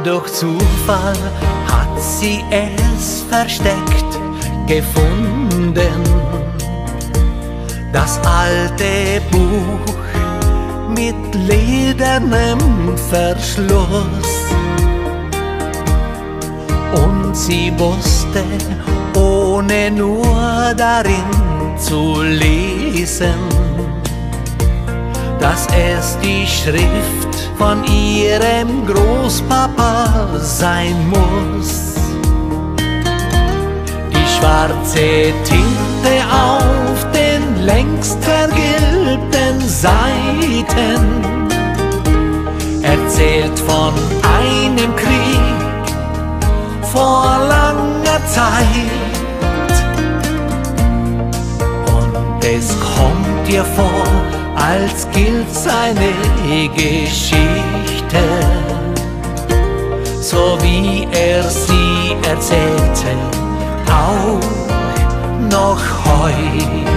durch Zufall hat sie es versteckt gefunden. Das alte Buch mit ledernem Verschluss. Und sie wusste, ohne nur darin zu lesen, dass es die Schrift von ihrem Großpapa sein muss. Die schwarze Tinte auf den längst vergilbten Seiten erzählt von einem Krieg vor langer Zeit. Und es kommt ihr vor, als gilt seine Geschichte, so wie er sie erzählte, auch noch heut.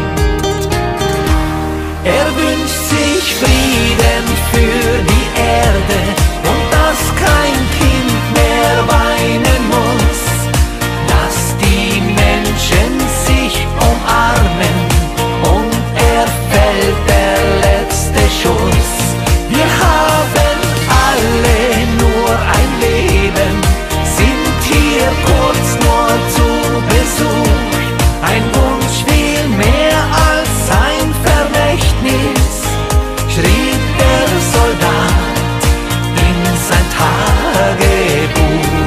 Er wünscht sich Frieden für die Erde und dass kein Kind mehr weinen muss, dass die Menschen sich umarmen und er fällt der letzte Schuss. Wir haben alle nur ein Leben, sind hier kurz nur zu Besuch. Ein Wunsch viel mehr als ein Vermächtnis, schrieb der Soldat in sein Tagebuch.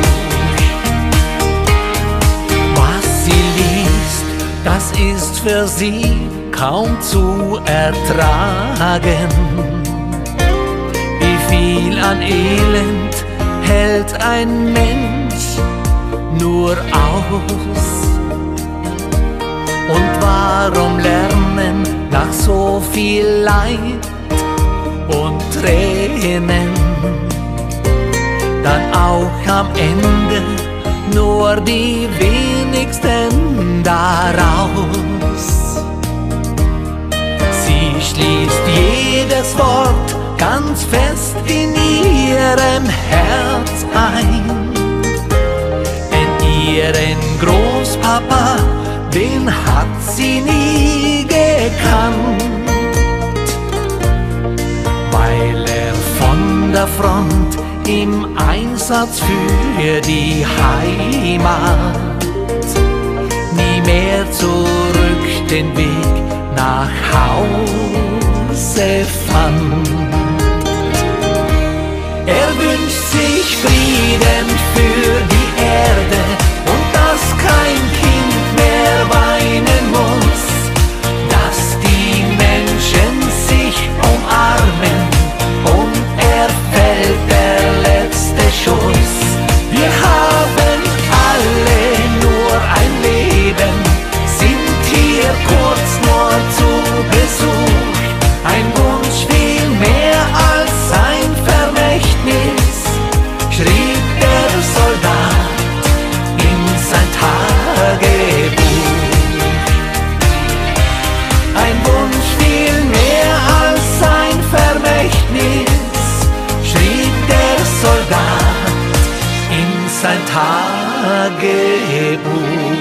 Was sie liest, das ist für sie kaum zu ertragen. Wie viel an Elend hält ein Mensch nur aus? Und warum lernen nach so viel Leid und Tränen dann auch am Ende nur die wenigsten daraus? Sie schließt jedes Wort ganz fest in ihrem Herz ein, denn ihren Großpapa, den hat sie nie gekannt, weil er von der Front im Einsatz für die Heimat nie mehr zurück den Weg nach Hause fand. Er wünscht sich Frieden für die Erde und dass kein Kind mehr weinen muss, dass die Menschen sich umarmen und er fällt der letzte Schuss. Wir haben alle nur ein Leben, sind hier kurz nur zu Besuch. Ein Wunsch viel mehr als ein Vermächtnis, schrieb der Soldat in sein Tagebuch. Ein Wunsch viel mehr als ein Vermächtnis, schrieb der Soldat in sein Tagebuch.